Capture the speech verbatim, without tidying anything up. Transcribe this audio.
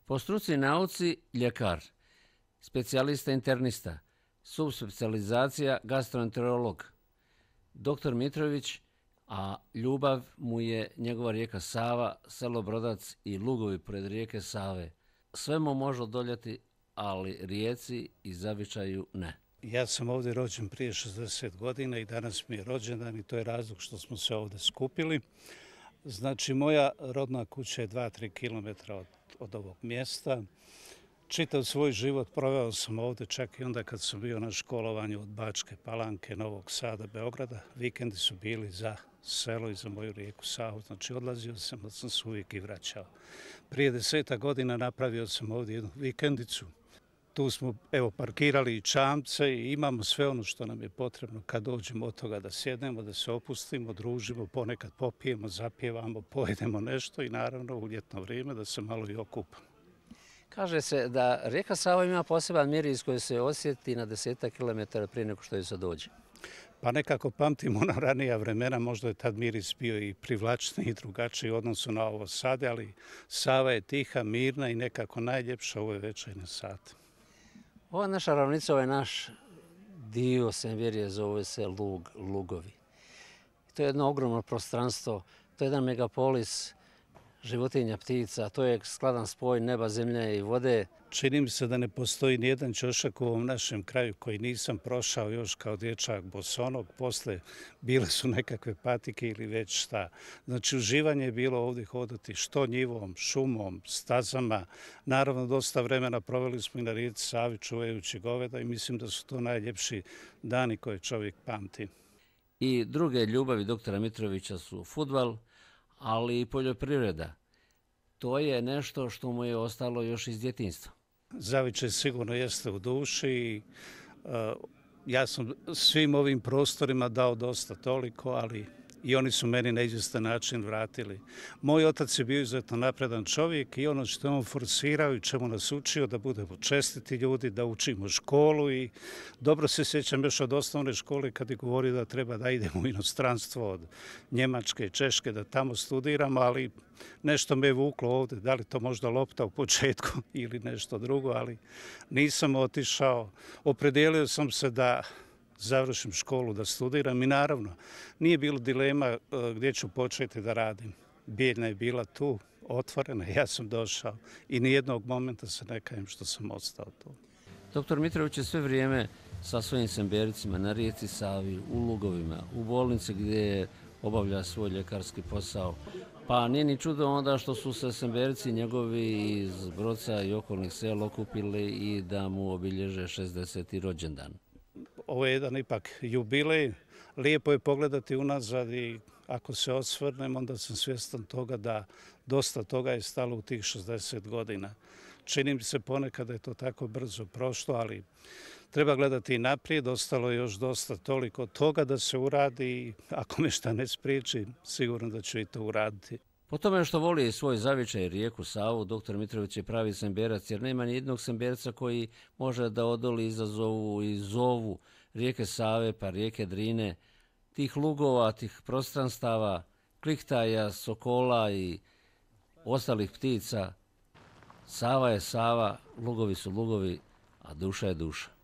Po struci i nauci ljekar, specijalista internista, subspecijalizacija gastroenterolog. Doktor Mitrović, a ljubav mu je njegova rijeka Sava, selo Brodac i lugovi pored rijeke Save. Sve mu može odoljeti, ali rijeci i zavičaju ne. Ja sam ovdje rođen prije šezdeset godina i danas mi je rođendan i to je razlog što smo se ovdje skupili. Znači, moja rodna kuća je dva do tri kilometra od, od ovog mjesta. Čitav svoj život proveo sam ovdje, čak i onda kad sam bio na školovanju od Bačke Palanke, Novog Sada, Beograda. Vikendi su bili za selo i za moju rijeku Savu. Znači, odlazio sam, da sam se uvijek i vraćao. Prije deseta godina napravio sam ovdje jednu vikendicu. Tu smo evo parkirali i čamce i imamo sve ono što nam je potrebno kad dođemo od toga da sjednemo, da se opustimo, družimo, ponekad popijemo, zapjevamo, pojedemo nešto i naravno u ljetno vrijeme da se malo i okupamo. Kaže se da rijeka Sava ima poseban miris koji se osjeti na desetak kilometara prije nego što joj se dođe. Pa nekako pamtimo na ranija vremena, možda je tad miris bio i privlačniji i drugačiji u odnosu na ovo sada, ali Sava je tiha, mirna i nekako najljepša u ove večernje sate. Ova naša ravnica, ovaj naš dio Semverije zove se Lug, Lugovi. To je jedno ogromno prostranstvo, to je jedan megapolis životinja, ptica, to je skladan spoj neba, zemlje i vode. Čini mi se da ne postoji nijedan ćošak u ovom našem kraju koji nisam prošao još kao dječak bosonog. Posle bile su nekakve patike ili već šta. Znači, uživanje je bilo ovdje hodati što njivom, šumom, stazama. Naravno, dosta vremena proveli smo i na rijeci Savi čuvajući goveda i mislim da su to najljepši dani koje čovjek pamti. I druge ljubavi doktora Mitrovića su fudbal, ali i poljoprivreda. To je nešto što mu je ostalo još iz djetinjstva. Zavičaj sigurno jeste u duši i uh, ja sam svim ovim prostorima dao dosta toliko, ali i oni su meni na izvjestan način vratili. Moj otac je bio izuzetno napredan čovjek i ono što je on forsirao i čemu nas učio da budemo čestiti ljudi, da učimo školu i dobro se sjećam još od osnovne škole kad je govorio da treba da idemo u inostranstvo od Njemačke i Češke, da tamo studiramo, ali nešto me je vuklo ovdje, da li to možda lopta u početku ili nešto drugo, ali nisam otišao. Opredijelio sam se da završim školu, da studiram i naravno nije bilo dilema gdje ću početi da radim. Bijeljna je bila tu, otvorena, ja sam došao i nijednog momenta se ne kajem što sam ostao tu. Doktor Mitrović je sve vrijeme sa svojim sembericima na rijeci Savi, u lugovima, u bolnici gdje obavlja svoj ljekarski posao. Pa nije ni čudo onda što su se semberici njegovi iz Broca i okolnih sela okupili i da mu obilježe šezdeseti rođendan. Ovo je jedan ipak jubilej. Lijepo je pogledati unazad i ako se osvrnem, onda sam svjestan toga da dosta toga je stalo u tih šezdeset godina. Čini mi se ponekad da je to tako brzo prošlo, ali treba gledati i naprijed. Ostalo je još dosta toliko toga da se uradi i ako me šta ne spriječi, sigurno da ću i to uraditi. Po tome što voli svoj zavičaj rijeku Savu, doktor Mitrović je pravi semberac, jer nema ni jednog semberca koji može da odoli izazovu i zovu rijeke Save pa rijeke Drine, tih lugova, tih prostranstava, kliktaja, sokola i ostalih ptica. Sava je Sava, lugovi su lugovi, a duša je duša.